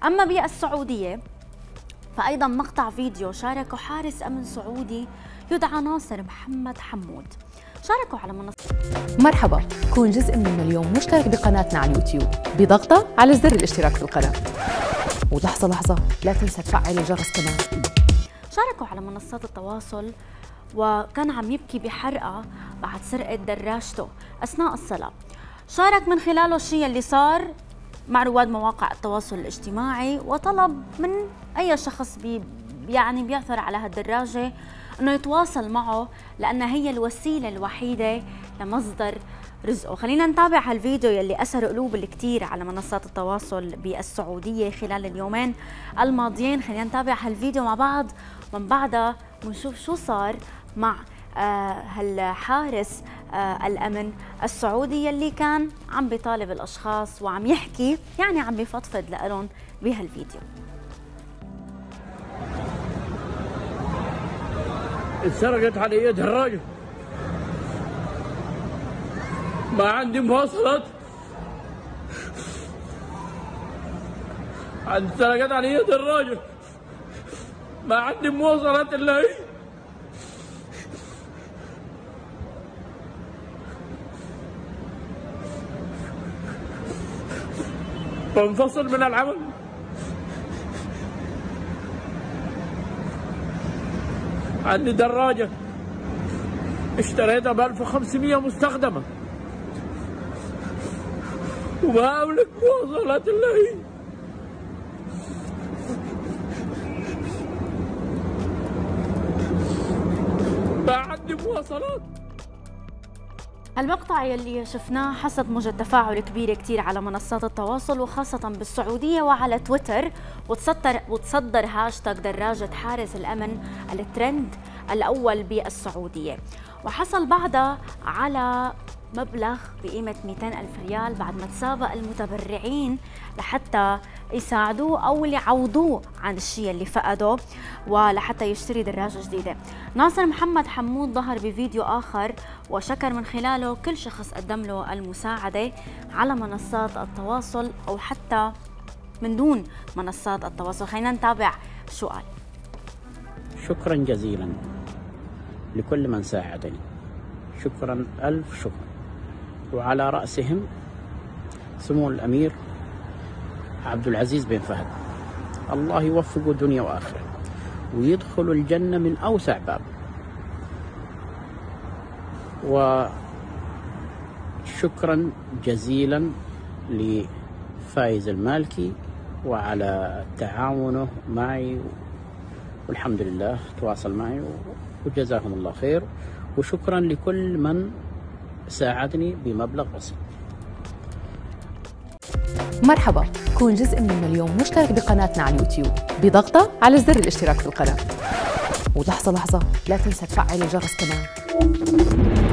أما بالسعودية فأيضا مقطع فيديو شاركه حارس أمن سعودي يدعى ناصر محمد حمود، شاركوا على منصة. مرحبا، كون جزء من مليون مشترك بقناتنا على اليوتيوب بضغطة على زر الاشتراك في القناة، ولحظة لحظة لا تنسى تفعل الجرس كمان. شاركوا على منصات التواصل وكان عم يبكي بحرقة بعد سرقة دراجته أثناء الصلاة. شارك من خلاله الشيء اللي صار مع رواد مواقع التواصل الاجتماعي، وطلب من أي شخص بيعثر على هالدراجة أنه يتواصل معه لأنها هي الوسيلة الوحيدة لمصدر رزقه. خلينا نتابع هالفيديو يلي أثر قلوب الكثير على منصات التواصل بالسعودية خلال اليومين الماضيين. خلينا نتابع هالفيديو مع بعض، ومن بعدها بنشوف شو صار مع هالحارس الأمن السعودي يلي كان عم بيطالب الأشخاص وعم يحكي، يعني عم بيفضفض لهم بهالفيديو. اتسرقت علي دراجة، ما عندي مواصلات. اتسرقت علي دراجة، ما عندي مواصلات إلا هي. بنفصل من العمل. عندي دراجة اشتريتها ب 1500 مستخدمة، وما أملك مواصلات إلا هي. ما عندي مواصلات. المقطع يلي شفناه حصد موجة تفاعل كبيرة كتير على منصات التواصل وخاصة بالسعودية وعلى تويتر، وتصدر هاشتاج دراجة حارس الأمن الترند الأول بالسعودية، وحصل بعدها على مبلغ بقيمة 200,000 ريال بعد ما تسابق المتبرعين لحتى يساعدوه أو يعوضوه عن الشيء اللي فقده ولحتى يشتري دراجة جديدة. ناصر محمد حمود ظهر بفيديو آخر وشكر من خلاله كل شخص قدم له المساعدة على منصات التواصل أو حتى من دون منصات التواصل. خلينا نتابع شو قال. شكرا جزيلا لكل من ساعدني، شكرا ألف شكر، وعلى رأسهم سمو الأمير عبد العزيز بن فهد، الله يوفقه دنيا وآخرة ويدخل الجنة من أوسع باب. وشكرا جزيلا لفايز المالكي وعلى تعاونه معي، والحمد لله تواصل معي وجزاهم الله خير. وشكرا لكل من ساعدني بمبلغ بسيط. مرحبا، كون جزء من مليون مشترك بقناتنا على اليوتيوب بضغطة على زر الاشتراك في القناة، ولحظة لحظة لا تنسى تفعل الجرس كمان.